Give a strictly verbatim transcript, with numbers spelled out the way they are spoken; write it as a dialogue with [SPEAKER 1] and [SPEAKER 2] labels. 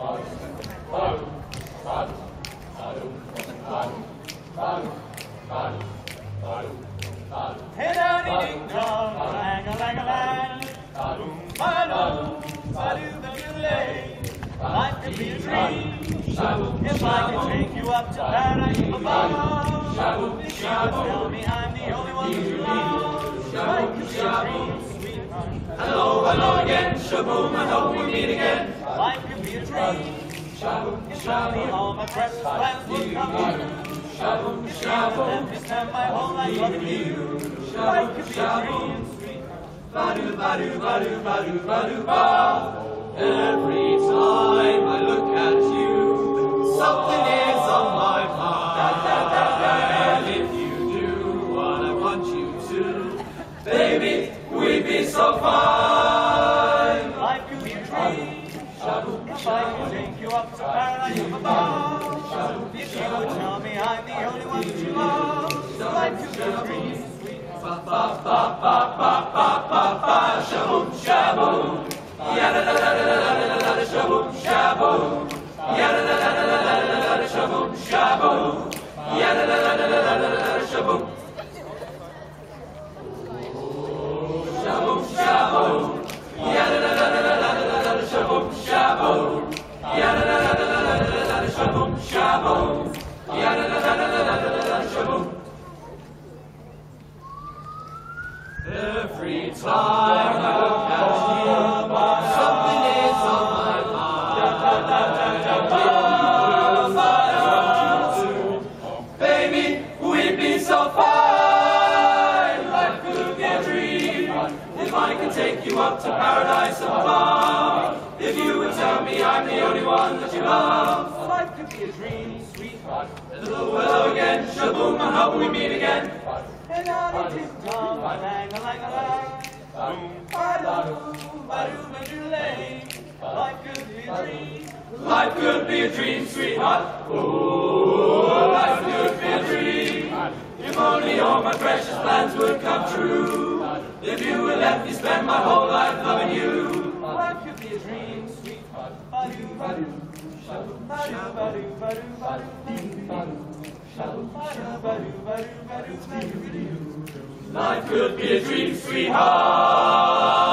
[SPEAKER 1] Hey, daddy, ding dong, lang a lang a lang, boom, ba-doo, ba-doo, ba-doo, life could be a dream. If I could take you up to paradise above, if you would tell me I'm the only one you love, life could be a dream, sweetheart.
[SPEAKER 2] Hello, hello again, shaboom, I hope we meet again.
[SPEAKER 1] Life could be a dream. If only all my precious plans would come true. If you would let me spend my whole life loving you, life could be a dream, sweetheart.
[SPEAKER 2] Ba-doo, ba-doo, ba-doo, ba-doo, ba-doo, ba. Every time I look at you, something is on my mind. And if you do what I want you to, baby, we'd be so fine.
[SPEAKER 1] Life could be a dream. If I could take you up to paradise above, if you would tell me I'm the only one that you love, life could be a dream, sweetheart.
[SPEAKER 2] Ba ba ba ba ba ba ba, shaboom shaboom, ya da da da da da da da da, shaboom shaboom, ya da da da da da da da da, shaboom shaboom, ya da da da da da da da da, shaboom. Shaboom shaboom, ya da da da da da da da da, shaboom shaboom, ya da da da da da da da da, shaboom shaboom, ya da da da da da da da, shaboom. Every time I look at you, something is on my mind. Baby, we'd be so fine. Life could be a dream if I could take you up to paradise above. If you would tell me I'm the only one that you love,
[SPEAKER 1] Life could be a dream, sweetheart.
[SPEAKER 2] hello, hello again, shaboom, I hope we meet again.
[SPEAKER 1] Hey, daddy, ding dong, lang a lang a lang, boom, ba-doo, ba-doo, ba-doo, lay. Life could be a dream.
[SPEAKER 2] Life could be a dream, sweetheart. Oh, life could be a dream. If only all my precious plans would come true. If you would let me spend my whole life loving you.
[SPEAKER 1] Life could be a dream, sweetheart. Ba-doo, ba-doo, ba-doo, ba-doo, ba-doo, ba-doo, ba-doo.
[SPEAKER 2] Life could be a dream, sweetheart.